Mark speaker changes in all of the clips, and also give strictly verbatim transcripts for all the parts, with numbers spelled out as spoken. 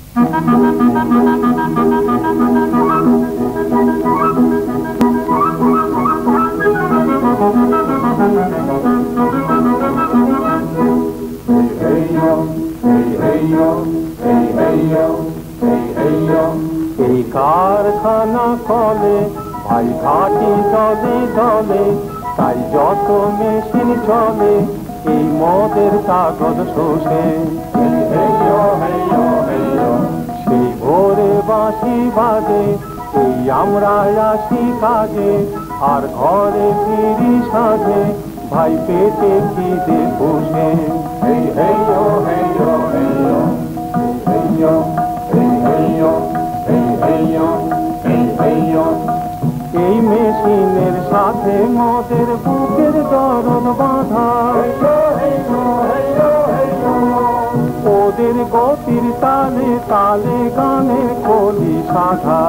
Speaker 1: এই কারখানা কলে ভাই ঘাটি দলে দলে, তাই যত মেশিন চলে এই মদের কাগজ শোষে। সেই ভোরে বাঁশি বাজে, এই আমরা আসি কাজে, আর ঘরে ফিরি সাজে ভাই পেটে খিদে বসে। এই হেইয়ো হেইয়ো হেইয়ো হেইয়ো হেইয়ো হেইয়ো হেইয়ো। এই মেশিনের সাথে মদের বুকের দরদ বাঁধা, ওদের গতির তালে তালে গানের কলি সাধা।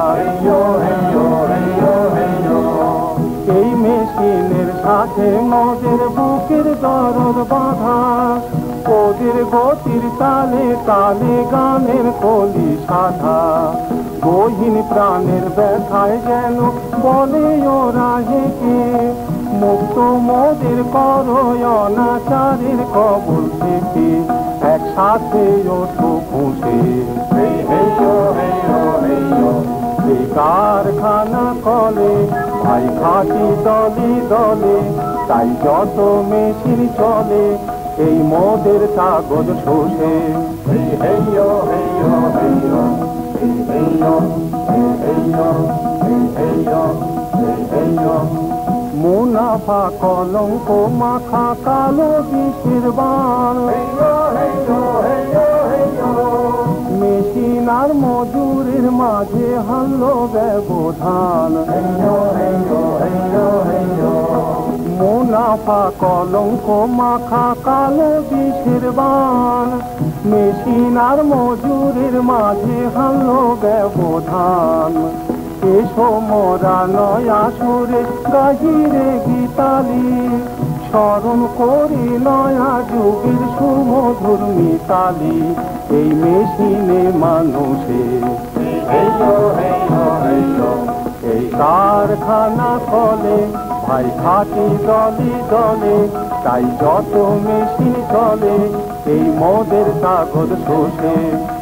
Speaker 1: এই মেশিনের সাথে মদের বুকের দরদ বাঁধা, ওদের গতির তালে তালে গানের কলি সাধা। গহীন প্রাণের ব্যথায় যেন বলে ওরা হেঁকে, মুক্ত মোদের করো অনাচারের কবল থেকে, একসাথে ওঠো খুঁজে। এই কারখানা কলে ভাই ঘাটি দলে দলে, তাই যত মেশিন চলে এই মদের কাগজ শোষে। হেইয়ো হেইয়ো হেইয়ো হেইয়ো হেইয়ো হেইয়ো হেইয়ো। মুনাফা কলঙ্ক মাখা কালো বিষের বাণ, মেশিন আর মজুরের মাঝে হারলো ব্যবধান। মুনাফা কলঙ্ক মাখা কালো বিষের বাণ, মেশিন আর মজুরের মাঝে হারলো ব্যবধান। এসো মোরা নয়া সুরে গাহিরে গীতালি, স্মরণ করি নয়া যুগের সুমধুর মিতালি। এই মেশিনে মানুষে এই কারখানা কলে ভাই ঘাটি দলে দলে, তাই যত মেশিন চলে এই মদের কাগজ শোষে।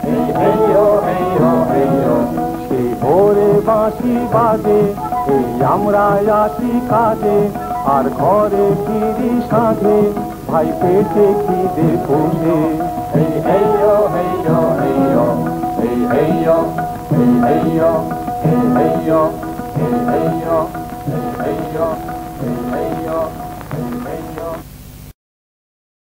Speaker 1: সেই ভোরে বাঁশি বাজে, এই আমরা আসি কাজে, আর ঘরে ফিরি সাঁঝে ভাই পেটে খিদে বসে। এই হেইয়ো হেইয়ো হেইয়ো হেইয়ো হেইয়ো হেইয়ো হেইয়ো হেইয়ো হেইয়ো হেইয়ো।